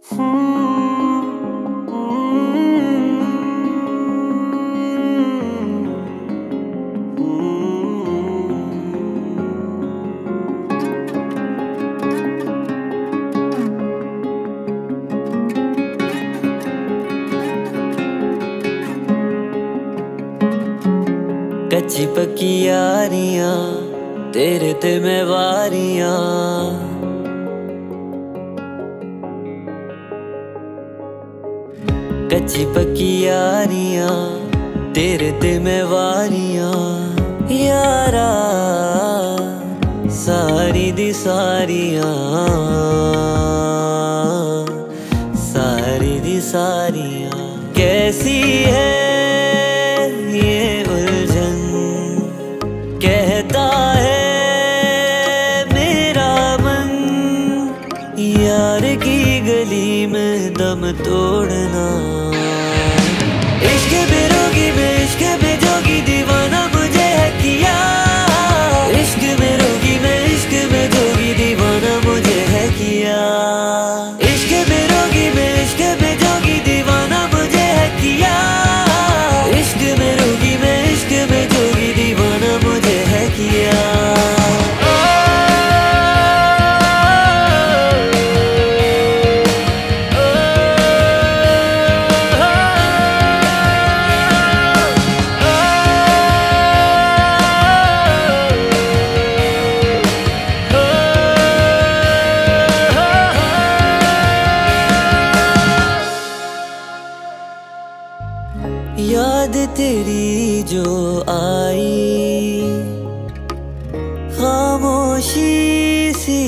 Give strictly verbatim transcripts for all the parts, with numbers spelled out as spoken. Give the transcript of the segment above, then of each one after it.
कच्ची पक्की यारियां तेरे ते मैं वारियां, कच्ची पक्की यारियां तेरे ते मैं वारियां यारा, सारी दी सारियां सारी दी सारियां। कैसी है ये उलझन, कहता है मेरा मन, यार की गली में दम तोड़ना। इश्क में रोगी में इश्क में जोगी दीवाना मुझे है किया, इश्क में रोगी में इश्क में जोगी दीवाना मुझे है किया, इश्क में रोगी में इश्क में जोगी दीवाना मुझे है किया, इश्क में रोगी में इश्क में जोगी दीवाना मुझे है किया। याद तेरी जो आई, खामोशी सी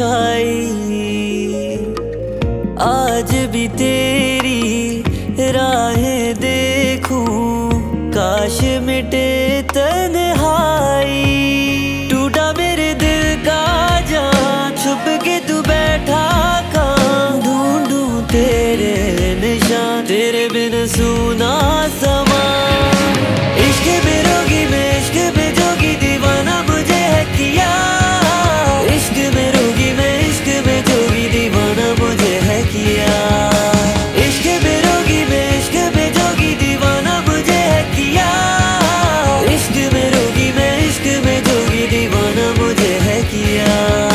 छाई, आज भी तेरी राहें देखूं, काश मिटे तन्हाई। टूटा मेरे दिल का जहां, छुप के तू बैठा कहाँ, ढूंढूं तेरे निशान, तेरे बिन सुना समा। इश्क में रोगी में इश्क में जोगी दीवाना मुझे है किया, इश्क में रोगी में इश्क में जोगी दीवाना मुझे है किया, इश्क में रोगी में इश्क में जोगी दीवाना मुझे है किया, इश्क में रोगी में इश्क में जोगी दीवाना मुझे है किया।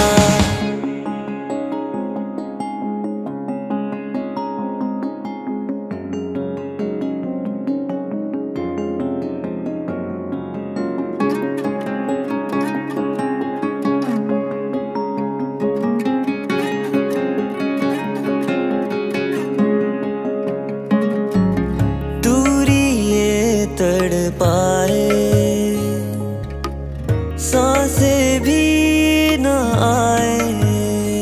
तड़पाए सांसें भी न आए,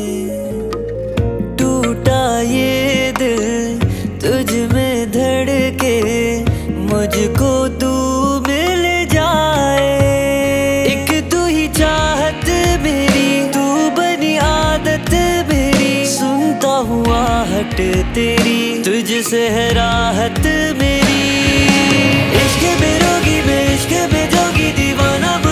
टूटा ये दिल तुझ में धड़के, मुझको तू मिल जाए। एक तू ही चाहत मेरी, तू बनी आदत मेरी, सुनता हुआ हट तेरी, तुझसे है राहत मेरी। इश्क में रोगी में इश्क में जोगी दीवाना